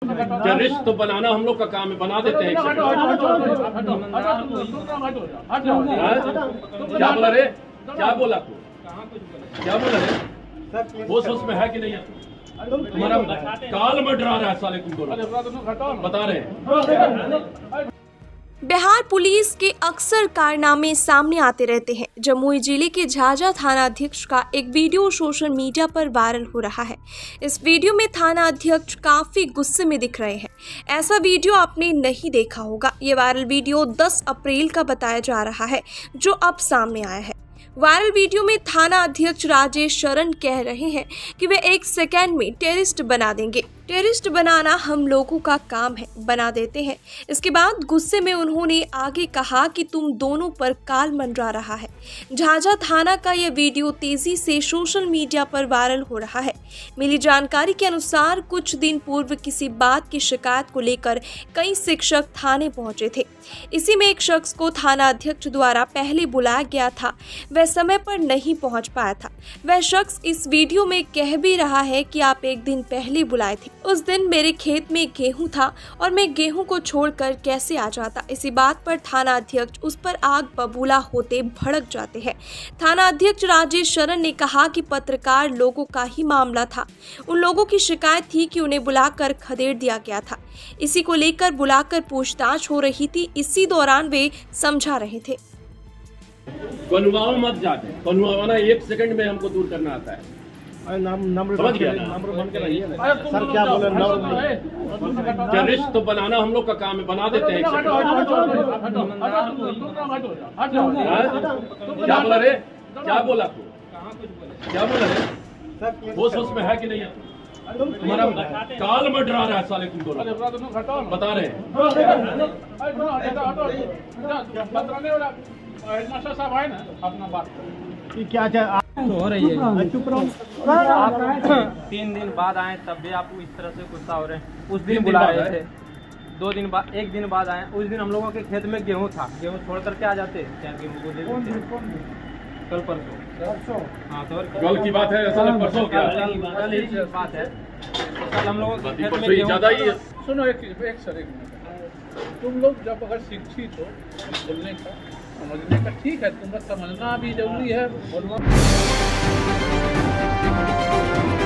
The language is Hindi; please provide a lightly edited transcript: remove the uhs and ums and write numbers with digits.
टेररिस्ट तो बनाना हम लोग का काम है, बना देते हैं। क्या बोला रे, क्या बोला तू, क्या बोला रे, होश में है कि नहीं है? तुम्हारा काल में डरा रहा है साले, तुम दोनों बता रहे हैं। बिहार पुलिस के अक्सर कारनामे सामने आते रहते हैं। जमुई जिले के झाझा थाना अध्यक्ष का एक वीडियो सोशल मीडिया पर वायरल हो रहा है। इस वीडियो में थाना अध्यक्ष काफी गुस्से में दिख रहे हैं। ऐसा वीडियो आपने नहीं देखा होगा। ये वायरल वीडियो 10 अप्रैल का बताया जा रहा है, जो अब सामने आया है। वायरल वीडियो में थाना अध्यक्ष राजेश शरण कह रहे हैं कि वे 1 सेकेंड में टेररिस्ट बना देंगे। टेररिस्ट बनाना हम लोगों का काम है, बना देते हैं। इसके बाद गुस्से में उन्होंने आगे कहा कि तुम दोनों पर काल मंडरा रहा है। झाझा थाना का यह वीडियो तेजी से सोशल मीडिया पर वायरल हो रहा है। मिली जानकारी के अनुसार कुछ दिन पूर्व किसी बात की शिकायत को लेकर कई शिक्षक थाने पहुंचे थे। इसी में एक शख्स को थाना अध्यक्ष द्वारा पहले बुलाया गया था, वह समय पर नहीं पहुंच पाया था। वह शख्स इस वीडियो में कह भी रहा है कि आप 1 दिन पहले बुलाए थे। उस दिन मेरे खेत में गेहूं था और मैं गेहूं को छोड़कर कैसे आ जाता। इसी बात पर थाना अध्यक्ष उस पर आग बबूला होते भड़क जाते हैं। थाना अध्यक्ष राजेश शरण ने कहा कि पत्रकार लोगों का ही मामला था। उन लोगों की शिकायत थी कि उन्हें बुलाकर खदेड़ दिया गया था। इसी को लेकर बुलाकर पूछताछ हो रही थी। इसी दौरान वे समझा रहे थे। कन्वाओ मत जाते, कन्वाना 1 सेकंड में हमको दूर करना आता है। नंबर बन के रहिए सर, क्या बोले, टेररिस्ट तो बनाना हम लोग का काम है, बना देते हैं। क्या बोला रे, क्या बोला तू, क्या बोला रे, होश में है कि नहीं है? तुम्हारा काल में डरा रहा है साले, तुम दोनों बता रहे हैं। हेडमास्टर साहब आए ना, अपना बात क्या हो रही है। चुप रहो। 3 दिन बाद आए तब भी आप इस तरह से गुस्सा हो रहे हैं। उस दिन बुला रहे थे, 2 दिन बाद, 1 दिन बाद आए। उस दिन हम लोगों के खेत में गेहूं था, गेहूं छोड़ करके आ जाते। क्या गेहूं को कल परसों, हाँ तो कल की बात है, ऐसा परसों क्या कल ही बात है। कल हम लोगों के खेत में ज्यादा ही है। सुनो एक सर, एक मिनट, तुम लोग जब अगर शिक्षित हो बोलने का, समझने का, ठीक है, तुमको समझना भी जरूरी है, बोलना